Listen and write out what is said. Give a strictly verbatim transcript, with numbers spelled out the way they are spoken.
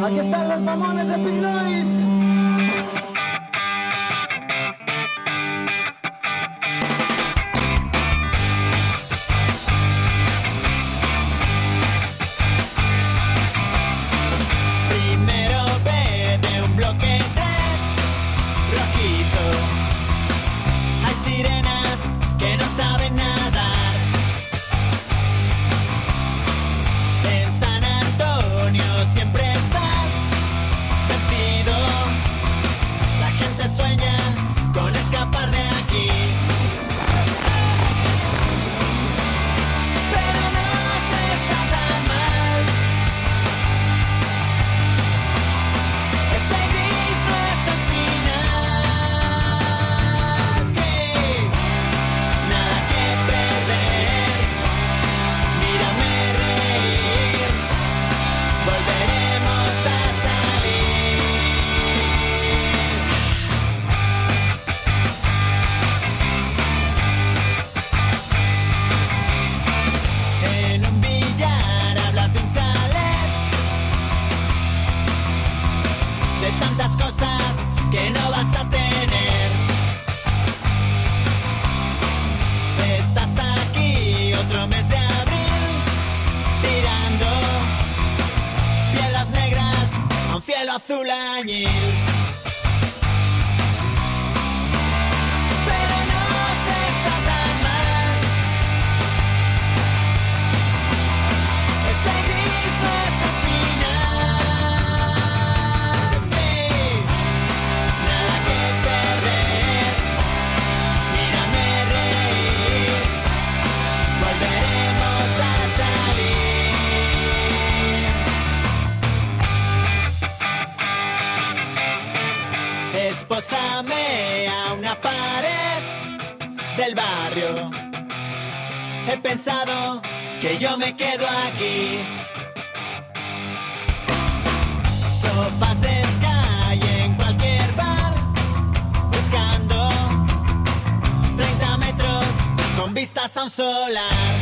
Aquí están los mamones de Pink Noise. Primero ve de un bloque tres rojizo. Hay sirenas que no saben nadar. En San Antonio siempre estás perdido. La gente sueña con escapar de aquí. Pero no se está tan mal. Este gris no es el final. Sí, nada que perder. Mírame reír. Volveremos a salir. En un billar hablas de un chalet, de tantas cosas que no vas a tener. Estás aquí otro mes de abril, tirando piedras negras a un cielo azul añil. Pero no se está tan mal. Este gris no es el final. Sí, nada que perder. Mírame reír. Volveremos a salir. Espósame a una pared del barrio. He pensado que yo me quedo aquí. Sofás de Sky en cualquier bar, buscando treinta metros con vistas a un solar.